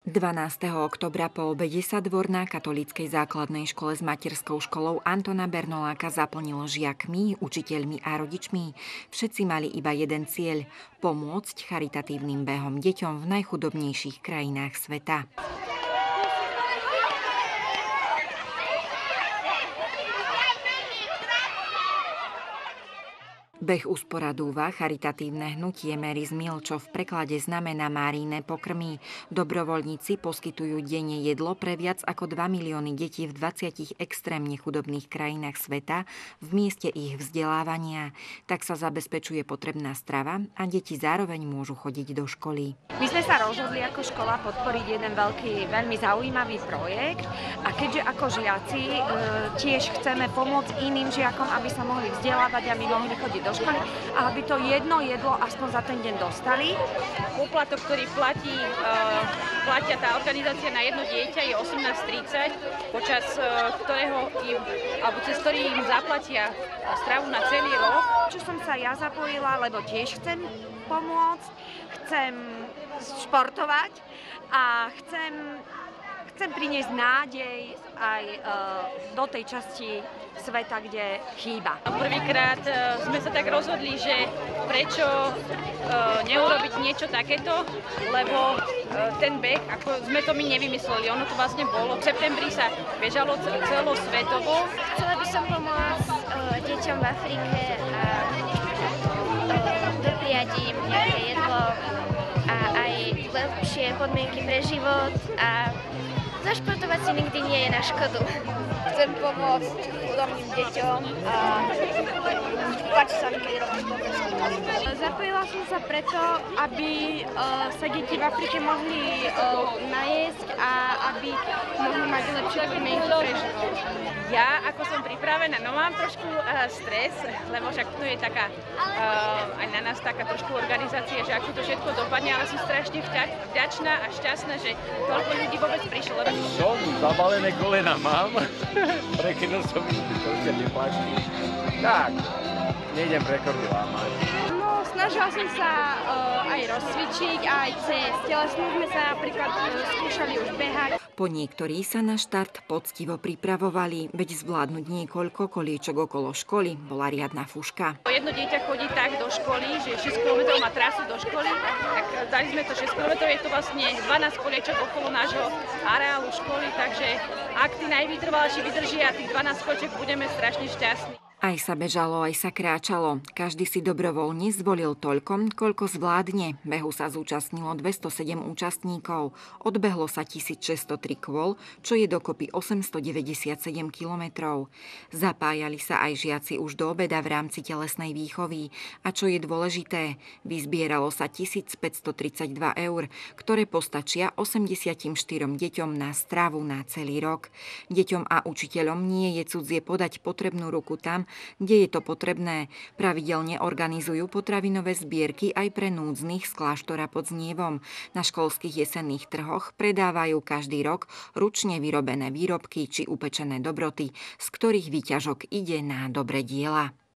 12. októbra po obede sa dvor na katolíckej základnej škole s materskou školou Antona Bernoláka zaplnilo žiakmi, učiteľmi a rodičmi. Všetci mali iba jeden cieľ – pomôcť charitatívnym behom deťom v najchudobnejších krajinách sveta. Beh usporadúva charitatívne hnutie Mary's Meal, čo v preklade znamená Máriine pokrmy. Dobrovoľníci poskytujú denne jedlo pre viac ako 2 milióny detí v 20 extrémne chudobných krajinách sveta v mieste ich vzdelávania. Tak sa zabezpečuje potrebná strava a deti zároveň môžu chodiť do školy. My sme sa rozhodli ako škola podporiť jeden veľmi zaujímavý projekt a keďže ako žiaci tiež chceme pomôcť iným žiakom, aby sa mohli vzdelávať a my mohli chodiť do školy a aby to jedno jedlo aspoň za ten deň dostali. Poplatok, ktorý platia tá organizácia na jedno dieťa, je 18,30, počas ktorého cez ktorý im zaplatia stravu na celý rok. Čo som sa ja zapojila, lebo tiež chcem pomôcť, chcem športovať a chcem priniesť nádej aj do tej časti sveta, kde chýba. Prvýkrát sme sa tak rozhodli, že prečo neurobiť niečo takéto, lebo ten beh, ako sme to my nevymysleli, ono to vlastne bolo. V septembri sa bežalo celosvetovo. Chcela by som pomôcť deťom v Afrike a dopriať im nejaké jedlo a aj lepšie podmienky pre život a zašportovať si nikdy nie je na škodu. Chcem pomôcť chudobným deťom a páči sa mi, keď robím pomôcť. Zapojila som sa preto, aby sa deti v Afrike mohli najesť a aby mohli mať lepšie podmienky pre život. Ja, ako som pripravená, no mám trošku stres, lebo však to je taká, aj na nás taká trošku organizácia, že ako to všetko dopadne, ale som strašne vďačná a šťastná, že toľko ľudí vôbec prišlo. Som zabalené kolena mám, prekynul som mi to neplatí. Tak, nejdem rekordy lámať. No, snažila som sa aj rozcvičiť, aj cez telesnú sme sa napríklad skúšali už behať. Po niektorí sa na štart poctivo pripravovali, veď zvládnuť niekoľko koliečok okolo školy bola riadna fuška. Jedno dieťa chodí tak do školy, že 6 km má trasu do školy, tak dali sme to 6 km, je to vlastne 12 koliečok okolo nášho areálu školy, takže ak tí najvytrvalejší vydržia tých 12 koliečok, budeme strašne šťastní. Aj sa bežalo, aj sa kráčalo. Každý si dobrovoľne zvolil toľko, koľko zvládne. Behu sa zúčastnilo 207 účastníkov. Odbehlo sa 1603 kôl, čo je dokopy 897 kilometrov. Zapájali sa aj žiaci už do obeda v rámci telesnej výchovy. A čo je dôležité, vyzbieralo sa 1532 eur, ktoré postačia 84 deťom na stravu na celý rok. Deťom a učiteľom nie je cudzie podať potrebnú ruku tam, kde je to potrebné. Pravidelne organizujú potravinové zbierky aj pre núdznych z kláštora pod Znievom. Na školských jesenných trhoch predávajú každý rok ručne vyrobené výrobky či upečené dobroty, z ktorých výťažok ide na dobré diela.